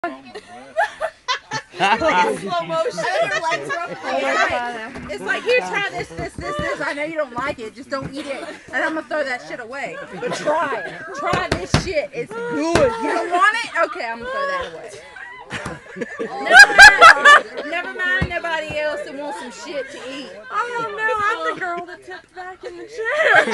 Slow motion. It's like, here, try this. I know you don't like it. Just don't eat it. And I'm going to throw that shit away. But try it. Try this shit. It's good. You don't want it? Okay, I'm going to throw that away. Never mind nobody else that wants some shit to eat. Oh no, I'm the girl that tipped back in the chair.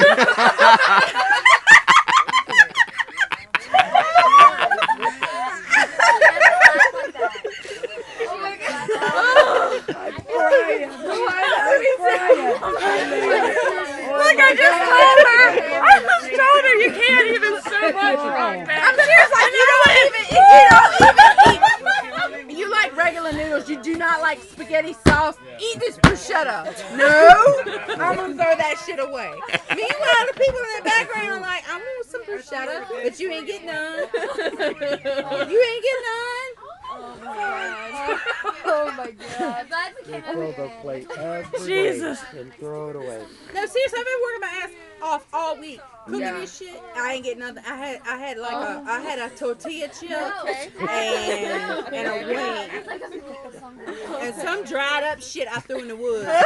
Look, I just told her. I just told her you can't even so much wrong back. I'm serious, like you don't even eat. You like regular noodles. You do not like spaghetti sauce. Eat this bruschetta. No, I'm gonna throw that shit away. Meanwhile, the people in the background are like, I want some bruschetta, but you ain't getting none. You ain't getting none. Oh my god. Oh my god. Throw the plate every Jesus. day and throw it away. No, seriously, I've been working my ass off all week cooking this shit. I ain't getting nothing. I had a tortilla chip and a wing and some dried up shit I threw in the woods. Oh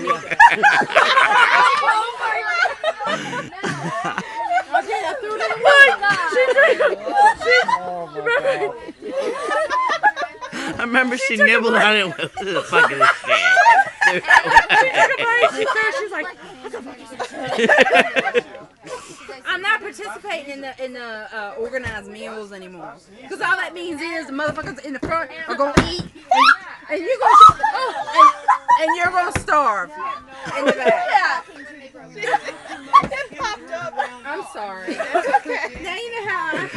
my god. I did. I threw it in the woods. I remember she nibbled on it with the fucking shit. She took a bite, she threw it, she's like, I'm not participating in the organized meals anymore. Because all that means is the motherfuckers in the front are gonna eat and you're gonna and you're gonna starve in the back. it popped up. I'm sorry. Now you know how I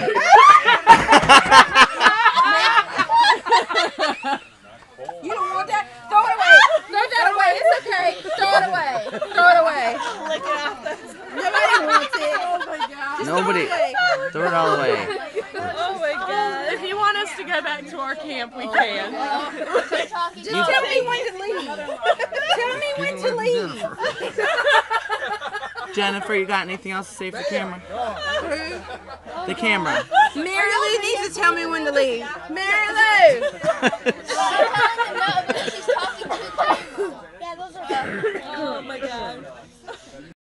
feel. You don't want that? Throw it away. Throw that away. It's okay. Throw it away. Throw it away. Lick it off. Nobody wants it. Oh my god. Nobody. Throw it all away. Oh my god. If you want us to go back to our camp, we can. Just tell me when to leave. Tell me when to leave. Jennifer, you got anything else to say for the camera? The camera. Mary Lou needs to tell me when to leave. Mary Lou.